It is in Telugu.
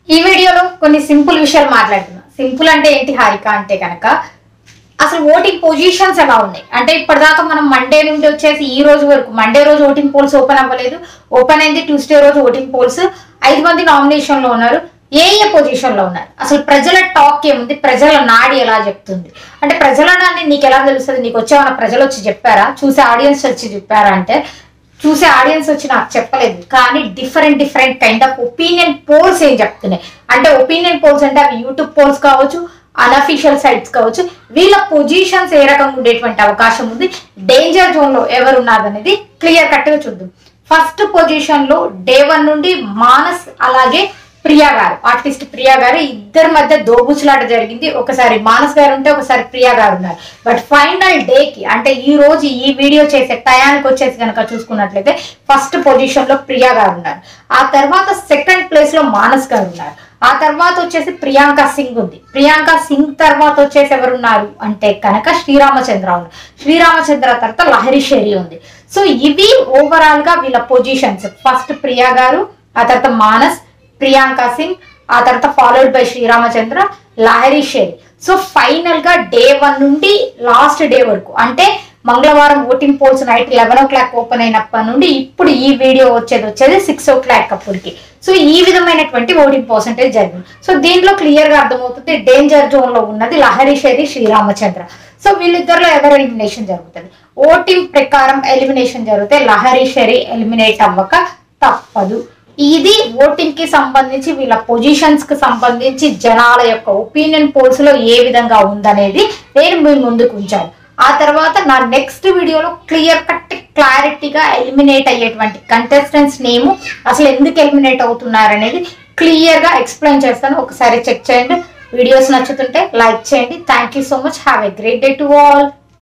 ఈ వీడియోలో కొన్ని సింపుల్ విషయాలు మాట్లాడుతున్నా. సింపుల్ అంటే ఏంటి హారిక అంటే కనుక అసలు ఓటింగ్ పొజిషన్స్ ఎలా ఉన్నాయి అంటే ఇప్పటిదాకా మనం మండే నుండి వచ్చేసి ఈ రోజు వరకు మండే రోజు ఓటింగ్ పోల్స్ ఓపెన్ అవ్వలేదు. ఓపెన్ అయింది ట్యూస్డే రోజు ఓటింగ్ పోల్స్. 5 మంది నామినేషన్ లో ఉన్నారు. ఏ పొజిషన్ లో ఉన్నారు, అసలు ప్రజల టాక్ ఏముంది, ప్రజల నాడి ఎలా చెప్తుంది అంటే ప్రజల నాడి నీకు ఎలా తెలుస్తుంది? నీకు వచ్చేమన్నా ప్రజలు వచ్చి చెప్పారా, చూసే ఆడియన్స్ వచ్చి చెప్పారా అంటే చూసే ఆడియన్స్ వచ్చి నాకు చెప్పలేదు. కానీ different kind of opinion polls ఏం చెప్తున్నాయి అంటే ఒపీనియన్ పోల్స్ అంటే అవి యూట్యూబ్ పోల్స్ కావచ్చు, అన్అఫీషియల్ సైట్స్ కావచ్చు. వీళ్ళ పొజిషన్స్ ఏ రకంగా ఉండేటువంటి అవకాశం ఉంది, డేంజర్ జోన్ లో ఎవరు ఉన్నారు అనేది క్లియర్ కట్ గా చూద్దాం. ఫస్ట్ పొజిషన్ లో డే 1 నుండి మానస్ అలాగే ప్రియా గారు, ఆర్టిస్ట్ ప్రియా గారు, ఇద్దరి మధ్య దోబుచులాట జరిగింది. ఒకసారి మానస్ గారు ఉంటే ఒకసారి ప్రియా గారు ఉన్నారు. బట్ ఫైనల్ డే కి అంటే ఈ రోజు ఈ వీడియో చేసే టయానికి వచ్చేసి కనుక చూసుకున్నట్లయితే ఫస్ట్ పొజిషన్ లో ప్రియా గారు ఉన్నారు. ఆ తర్వాత సెకండ్ ప్లేస్ లో మానస్ గారు ఉన్నారు. ఆ తర్వాత వచ్చేసి ప్రియాంక సింగ్ ఉంది. ప్రియాంక సింగ్ తర్వాత వచ్చేసి ఎవరున్నారు అంటే కనుక శ్రీరామచంద్ర ఉన్నారు. శ్రీరామచంద్ర తర్వాత లహరి షెరీ ఉంది. సో ఇవి ఓవరాల్ గా వీళ్ళ పొజిషన్స్. ఫస్ట్ ప్రియా గారు, ఆ తర్వాత మానస్, ప్రియాంక సింగ్, ఆ తర్వాత followed by Sriramachandra, Lahari Shari. So final గా డే 1 నుండి లాస్ట్ డే వరకు అంటే మంగళవారం voting poles night 11 o'clock open అయినప్పటి నుండి ఇప్పుడు ఈ వీడియో వచ్చేది 6 o'clock అప్పటికి. సో ఈ విధమైనటువంటి ఓటింగ్ పర్సెంటేజ్ జరిగింది. సో దీంట్లో క్లియర్ గా అర్థమవుతుంది డేంజర్ జోన్ లో ఉన్నది లహరి షెరీ, శ్రీరామచంద్ర. సో వీళ్ళిద్దరిలో ఎవరు ఎలిమినేషన్ జరుగుతుంది? ఓటింగ్ ప్రకారం ఎలిమినేషన్ జరిగితే లహరి షెరీ ఎలిమినేట్ అవ్వక తప్పదు. ఇది ఓటింగ్ కి సంబంధించి వీళ్ళ పొజిషన్స్ కి సంబంధించి జనాల యొక్క ఒపీనియన్ పోల్స్ లో ఏ విధంగా ఉందనేది నేను మీ ముందుకు ఉంచాను. ఆ తర్వాత నా నెక్స్ట్ వీడియోలో క్లియర్ కట్ క్లారిటీగా ఎలిమినేట్ అయ్యేటువంటి కంటెస్టెంట్స్ నేము, అసలు ఎందుకు ఎలిమినేట్ అవుతున్నారు అనేది క్లియర్ గా ఎక్స్ప్లెయిన్ చేస్తాను. ఒకసారి చెక్ చేయండి. వీడియోస్ నచ్చుతుంటే లైక్ చేయండి. Thank you so much. Have a great day to all.